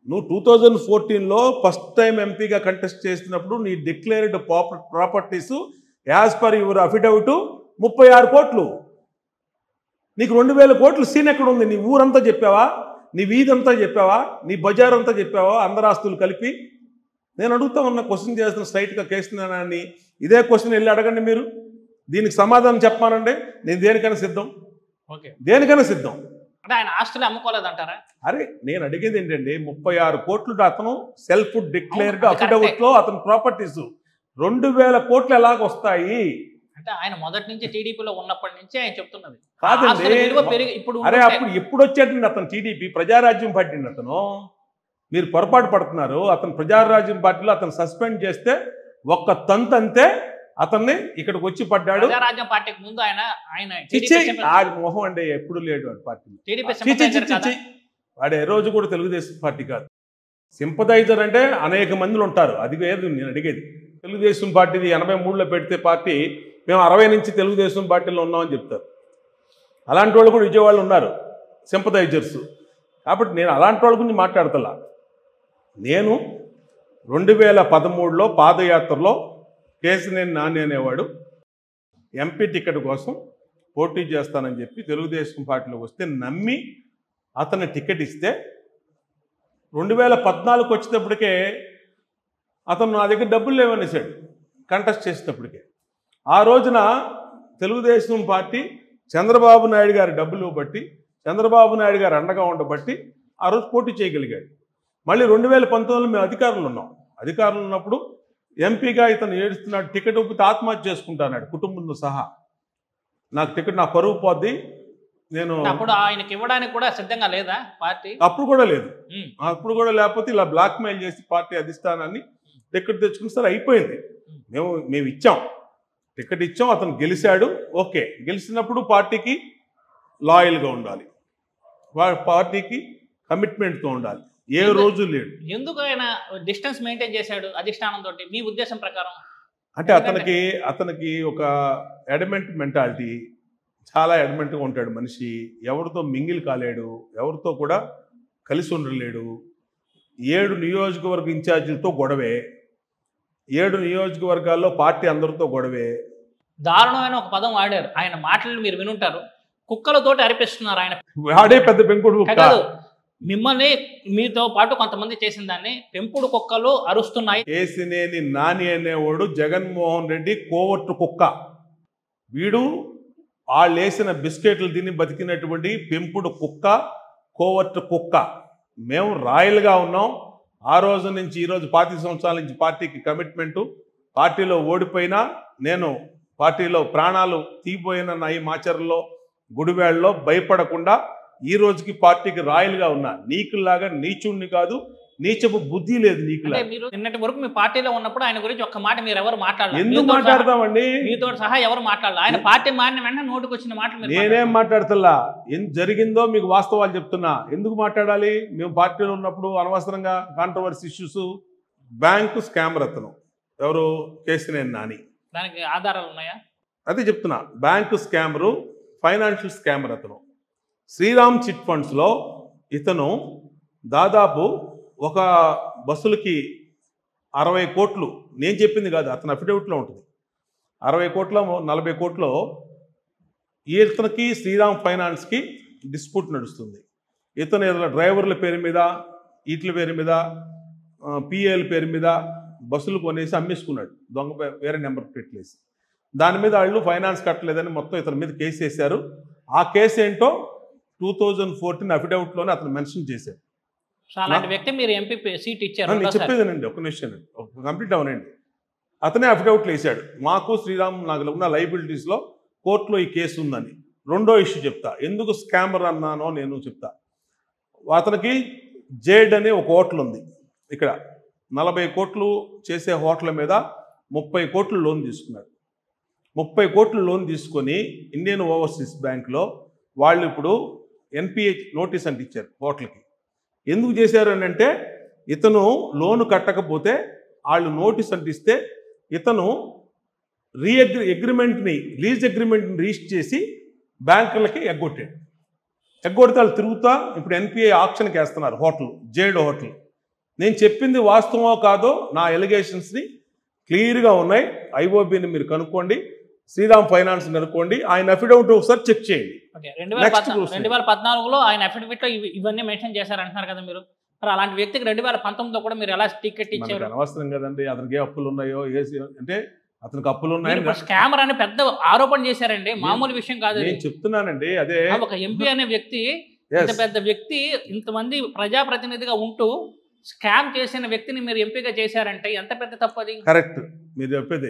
నువ్వు 2014లో first time ఎంపీగా కంటెస్ట్ చేసినప్పుడు నీ declared properties as per your affidavit 36 కోట్లు. నీకు 2000 కోట్లు సీన్ ఎక్కడ ఉంది? నీ ఊరంతా చెప్పావా? నీ వీధంతా చెప్పావా? నీ బజార్ అంతా చెప్పావా? అందరు ఆస్తులు కలిపి. నేను అడుగుతా ఉన్న క్వశ్చన్ చేస్తున్న స్ట్రైట్గా కేసునాని ఇదే క్వశ్చన్ వెళ్ళి అడగండి మీరు. దీనికి సమాధానం చెప్పానండి. నేను దేనికైనా సిద్ధం. ఓకే, దేనికైనా సిద్ధం. అంటే ఆయన ఆస్తులు అమ్ముకోలేదంటారా? అరే నేను అడిగేది ఏంటండి, 36 కోట్లు అతను సెల్ఫ్ డిక్లేర్డ్ అఫిడవిట్ లో అతని ప్రాపర్టీస్ 2000 కోట్లు ఎలాగొస్తాయి? అంటే ఆయన మొదటి నుంచి టీడీపీలో ఉన్నప్పటి నుంచి ఆయన చెప్తున్నది కాదండి. ఆస్తుల విలువ పెరిగి ఇప్పుడు అరే అప్పుడు ఎప్పుడు వచ్చేటండి అతను టీడీపీ ప్రజారాజ్యం పార్టీ అతను. మీరు పొరపాటు పడుతున్నారు. అతను ప్రజారాజ్యం పార్టీలో అతను సస్పెండ్ చేస్తే ఒక్క తంతు అంతే అతన్ని ఇక్కడికి వచ్చి పడ్డాడు. ప్రజారాజ్యం పార్టీకి ముందు ఆయన మొహం అండి ఎప్పుడు లేడు వాడి పార్టీలో. టీడీపీ వాడు ఏ రోజు కూడా తెలుగుదేశం పార్టీ కాదు. సింపదైజర్ అంటే అనేక మందిలో ఉంటారు. అది వేరు నేను అడిగేది. తెలుగుదేశం పార్టీది 83లో పెడితే పార్టీ మేము 60 నుంచి తెలుగుదేశం పార్టీలో ఉన్నామని చెప్తారు. అలాంటి వాళ్ళు కూడా విజయవాడలో ఉన్నారు సింపదైజర్స్. కాబట్టి నేను అలాంటి వాళ్ళ గురించి మాట్లాడతలా. నేను 2013లో పాదయాత్రలో కేసినేని నాని అనేవాడు ఎంపీ టికెట్ కోసం పోటీ చేస్తానని చెప్పి తెలుగుదేశం పార్టీలోకి వస్తే నమ్మి అతను టికెట్ ఇస్తే 2014 వచ్చేటప్పటికే అతను నా దగ్గర డబ్బులు లేవనేసాడు కంటెస్ట్ చేసేటప్పటికే. ఆ రోజున తెలుగుదేశం పార్టీ చంద్రబాబు నాయుడు గారి డబ్బులు బట్టి చంద్రబాబు నాయుడు గారు అండగా ఉండబట్టి ఆ రోజు పోటీ చేయగలిగాడు. మళ్ళీ 2019లో మేము అధికారంలో ఉన్నాం. అధికారంలో ఉన్నప్పుడు ఎంపీగా ఇతను ఏడుస్తున్నాడు, టికెట్ ఒప్పితే ఆత్మహత్య చేసుకుంటాన్నాడు కుటుంబంతో సహా. నాకు టికెట్, నా పరువు పోద్ది, నేను అప్పుడు ఆయనకి ఇవ్వడానికి కూడా సిద్ధంగా లేదా పార్టీ? అప్పుడు కూడా లేదు. అప్పుడు కూడా లేకపోతే ఇలా బ్లాక్మెయిల్ చేసి పార్టీ అధిష్టానాన్ని టికెట్ తెచ్చుకుని సరే అయిపోయింది. మేము ఇచ్చాం, టికెట్ ఇచ్చాం, అతను గెలిచాడు. ఓకే, గెలిచినప్పుడు పార్టీకి లాయల్గా ఉండాలి, పార్టీకి కమిట్మెంట్తో ఉండాలి. ఏ రోజు లేడు. ఎందుకు ఆయన డిస్టెన్స్ మెయింటైన్ చేశాడు అధిష్టానం తోటి మీ ఉద్దేశం ప్రకారం? అంటే అతనికి ఒక ఎడమెంట్ మెంటాలిటీ, చాలా ఎడమెంట్గా ఉంటాడు మనిషి. ఎవరితో మింగిల్ కాలేడు, ఎవరితో కూడా కలిసి ఉండలేడు. 7 నియోజకవర్గ ఇన్ఛార్జీలతో గొడవే, 7 నియోజకవర్గాల్లో పార్టీ అందరితో గొడవే. దారుణమైన ఒక పదం వాడారు ఆయన. మాటలు మీరు వినుంటారు, కుక్కలతోటి అరిపిస్తున్నారు ఆయన. వాడే పెద్ద పెంకుడు కాదు, మిమ్మల్ని మీతో పాటు కొంతమంది చేసిన దాన్ని పెంపుడు కుక్కలు అరుస్తున్నాయి. కేసినేని నాని అనేవాడు జగన్మోహన్ రెడ్డి కోవర్టు కుక్క. వీడు వాళ్ళు వేసిన బిస్కెట్లు తిని బతికినటువంటి పెంపుడు కుక్క, కోవర్టు కుక్క. మేము రాయల్గా ఉన్నాం. ఆ రోజు నుంచి ఈరోజు 25 సంవత్సరాల నుంచి పార్టీకి కమిట్మెంటు. పార్టీలో ఓడిపోయినా నేను పార్టీలో ప్రాణాలు తీపోయిన నా ఈ మాచర్లో గుడివేళ్ళలో భయపడకుండా ఈ రోజుకి పార్టీకి రాయల్గా ఉన్నా. నీకులాగా నీచుణ్ణి కాదు, నీచపు బుద్ధి లేదు నీకులా. మీరు నిన్నటి వరకు మీ పార్టీలో ఉన్నప్పుడు ఆయన గురించి ఒక్క మాట మీరు ఎవరు మాట్లాడాలి? ఎందుకు మాట్లాడతామండి? మీతో సహా ఎవరు మాట్లాడాలి? ఆయన పార్టీ మారిన వెంటనే నోటికి వచ్చిన మాటలు నేనేం మాట్లాడతల్లా. ఏం జరిగిందో మీకు వాస్తవాలు చెప్తున్నా. ఎందుకు మాట్లాడాలి? మేము పార్టీలో ఉన్నప్పుడు అనవసరంగా controversy issues, bank scam Ratnam ఎవరు? కేసినేని నాని. దానికి ఆధారాలు ఉన్నాయా? అదే చెప్తున్నా. బ్యాంకు స్కామరు, ఫైనాన్షియల్ స్కామర్ అతను. శ్రీరామ్ చిట్ ఫండ్స్లో ఇతను దాదాపు ఒక బస్సులకి 60 కోట్లు, నేను చెప్పింది కాదు, అతను అఫిడవిట్లో ఉంటుంది, 60 కోట్ల 40 కోట్లో ఇతనికి శ్రీరామ్ ఫైనాన్స్కి డిస్ప్యూట్ నడుస్తుంది. ఇతను ఏదైనా డ్రైవర్ల పేరు మీద, వీటి పేరు మీద, పిఏల పేరు మీద బస్సులు కొనేసి అమ్మేసుకున్నాడు దొంగ వేరే నెంబర్ పెట్టలేసి. దాని మీద వాళ్ళు ఫైనాన్స్ కట్టలేదని మొత్తం ఇతని మీద కేసు వేశారు. ఆ కేసు ఏంటో 2014 అఫిడవిట్లోనే అతను మెన్షన్ చేశారు. అలాంటి వ్యక్తి మీరు ఎంపీ సీట్ ఇచ్చారు. నేను చెప్పేదేనండి, ఒక నిమిషం కంప్లీట్ అవనండి. అతనే అఫిడవిట్లు వేశాడు. మాకు శ్రీరామ్ నాకు ఉన్న లైబిలిటీస్లో కోర్టులో ఈ కేసు ఉందని. రెండో ఇష్యూ చెప్తా, ఎందుకు స్కామర్ అన్నానో నేను చెప్తా. అతనికి జేడ్ అనే ఒక హోటల్ ఉంది ఇక్కడ. 40 కోట్లు చేసే హోటల్ మీద 30 కోట్లు లోన్ తీసుకున్నాడు. 30 కోట్లు లోన్ తీసుకొని ఇండియన్ ఓవర్సీస్ బ్యాంక్లో వాళ్ళు ఇప్పుడు ఎన్పిఏ నోటీస్ అంటే ఇచ్చారు హోటల్కి. ఎందుకు చేశారు అని అంటే, ఇతను లోను కట్టకపోతే వాళ్ళు నోటీస్ అంటిస్తే ఇతను లీజ్ అగ్రిమెంట్ని రిజిస్టర్ చేసి బ్యాంకులకి ఎగ్గొట్టాడు. ఎగ్గొడితే వాళ్ళు తిరుగుతా ఇప్పుడు ఎన్పిఏ ఆప్షన్కి వేస్తున్నారు హోటల్, జేడ్ హోటల్. నేను చెప్పింది వాస్తవమో కాదో నా ఎలిగేషన్స్ని క్లియర్గా ఉన్నాయి. ఐఓబిని మీరు కనుక్కోండి, శ్రీరామ్ ఫైనాన్స్ కనుక్కోండి, ఆయన అఫిడవిట్ ఒకసారి చెక్ చేయండి. Okay, Next question. 2014లో ఆయన అఫిడవిట్లో ఇవన్నీ మెన్షన్ చేశారంటున్నారు కదా మీరు. మరి అలాంటి వ్యక్తికి 2019లో కూడా మీరు ఎలా టికెట్ మనకు ఇచ్చారు? అనవసరం కదండి అతనికి ఏ అప్పులు ఉన్నాయో అంటే అతనికి అప్పులు ఉన్నాయని స్కామర్ అని పెద్ద ఆరోపణ చేశారండి, మామూలు విషయం కాదు. నేను చెప్తున్నానండి. అదే ఒక ఎంపీ అనే వ్యక్తి, ఇంత పెద్ద వ్యక్తి, ఇంతమంది ప్రజాప్రతినిధిగా ఉంటూ స్కామ్ చేసిన వ్యక్తిని మీరు ఎంపీగా చేశారంటే ఎంత పెద్ద తప్పు అది. కరెక్ట్ మీరు చెప్పేది.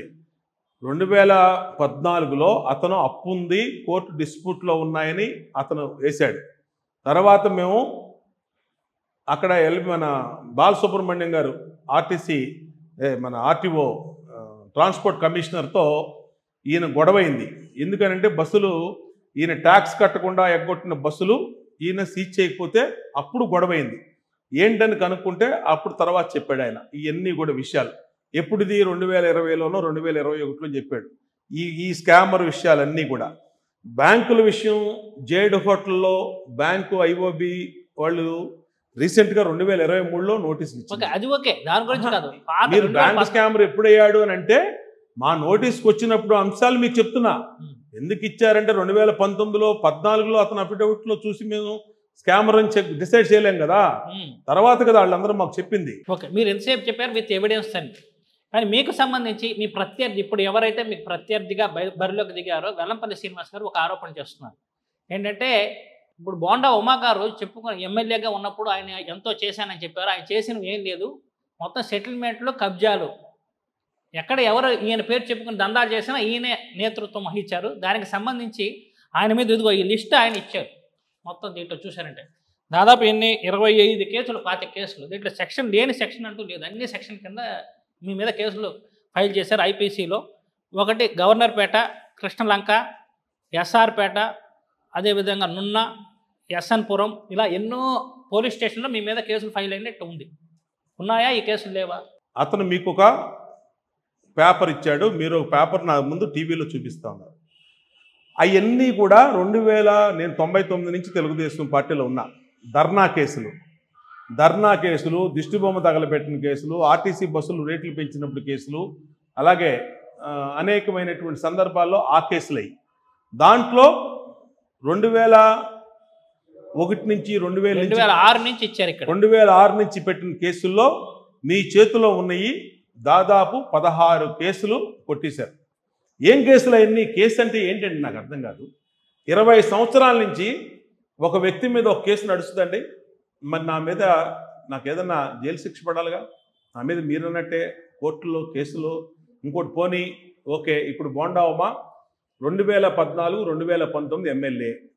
2014లో అతను అప్పు ఉంది, కోర్టు డిస్ప్యూట్లో ఉన్నాయని అతను వేశాడు. తర్వాత మేము అక్కడ మన బాలసుబ్రహ్మణ్యం గారు ఆర్టీసీ మన ఆర్టీఓ ట్రాన్స్పోర్ట్ కమిషనర్తో ఈయన గొడవైంది. ఎందుకనంటే బస్సులు ఈయన ట్యాక్స్ కట్టకుండా ఎగ్గొట్టిన బస్సులు ఈయన సీజ్ చేయకపోతే అప్పుడు గొడవైంది. ఏంటని కనుక్కుంటే అప్పుడు తర్వాత చెప్పాడు ఆయన ఇవన్నీ కూడా విషయాలు. ఎప్పుడుది 2020లోనో 2021లో చెప్పాడు ఈ స్కామర్ విషయాలన్నీ కూడా. బ్యాంకుల విషయం జేడ్ హోటల్లో బ్యాంకు ఐఓబి వాళ్ళు రీసెంట్గా 2023లో నోటీస్ ఇచ్చారు. అది ఓకే, దాని గురించి కాదు. మీరు బ్యాంక్ స్కామర్ ఎప్పుడయ్యాడు అని అంటే మా నోటీస్కి వచ్చినప్పుడు అంశాలు మీకు చెప్తున్నా. ఎందుకు ఇచ్చారంటే 2019లో 14లో అతను అఫిడవిట్లో చూసి మేము స్కామర్ అని డిసైడ్ చేయలేం కదా, తర్వాత కదా వాళ్ళందరూ మాకు చెప్పింది. ఓకే, మీరు ఎంతసేపు చెప్పారు విత్ ఎవిడెన్స్ అని. కానీ మీకు సంబంధించి మీ ప్రత్యర్థి, ఇప్పుడు ఎవరైతే మీకు ప్రత్యర్థిగా బరిలోకి దిగారో వెల్లంపల్లి శ్రీనివాస్ గారు ఒక ఆరోపణ చేస్తున్నారు. ఏంటంటే ఇప్పుడు బోండా ఉమా గారు చెప్పుకుని ఎమ్మెల్యేగా ఉన్నప్పుడు ఆయన ఎంతో చేశానని చెప్పారు. ఆయన చేసినవి ఏం లేదు, మొత్తం సెటిల్మెంట్లు, కబ్జాలు, ఎక్కడ ఎవరు ఈయన పేరు చెప్పుకుని దందాలు చేసినా ఈయనే నేతృత్వం వహించారు. దానికి సంబంధించి ఆయన మీద ఇదిగో ఈ లిస్ట్ ఆయన ఇచ్చారు. మొత్తం దీంట్లో చూశారంటే దాదాపు 25 కేసులు, 25 కేసులు. దీంట్లో సెక్షన్ లేని సెక్షన్ అంటూ లేదు, అన్ని సెక్షన్ కింద మీ మీద కేసులు ఫైల్ చేశారు ఐపీసీలో. ఒకటి గవర్నర్పేట, కృష్ణలంక, ఎస్ఆర్పేట, అదేవిధంగా నున్న, ఎస్ఎన్పురం, ఇలా ఎన్నో పోలీస్ స్టేషన్లో మీ మీద కేసులు ఫైల్ అయినట్టు ఉంది. ఉన్నాయా ఈ కేసులు లేవా? అతను మీకు ఒక పేపర్ ఇచ్చాడు, మీరు ఒక పేపర్ నా ముందు టీవీలో చూపిస్తా ఉన్నారు. అవన్నీ కూడా నేను 99 నుంచి తెలుగుదేశం పార్టీలో ఉన్నా. ధర్నా కేసులు, దిష్టిబొమ్మ తగలబెట్టిన కేసులు, ఆర్టీసీ బస్సులు రేట్లు పెంచినప్పుడు కేసులు, అలాగే అనేకమైనటువంటి సందర్భాల్లో ఆ కేసులు అయ్యి దాంట్లో 2001 నుంచి 2006 నుంచి ఇచ్చారు. ఇక్కడ 2006 నుంచి పెట్టిన కేసుల్లో మీ చేతిలో ఉన్నాయి దాదాపు 16 కేసులు కొట్టేశారు. ఏం కేసులు అవన్నీ? కేసు అంటే ఏంటండి నాకు అర్థం కాదు. 20 సంవత్సరాల నుంచి ఒక వ్యక్తి మీద ఒక కేసు నడుస్తుందండి. మరి నా మీద నాకు ఏదన్నా జైలు శిక్ష పడాలిగా. నా మీద మీరన్నట్టే కోర్టులో కేసులో ఇంకోటి పోనీ ఓకే. ఇప్పుడు బోండా ఉమా 2014, 2019 ఎమ్మెల్యే,